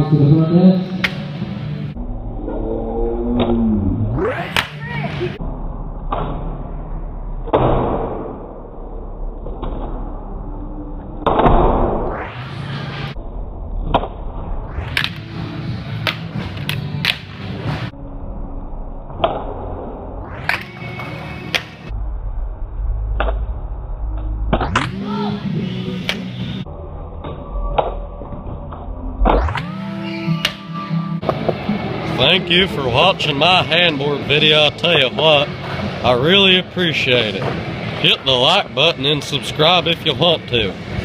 box to the front desk. Thank you for watching my handboard video. I'll tell you what, I really appreciate it. Hit the like button and subscribe if you want to.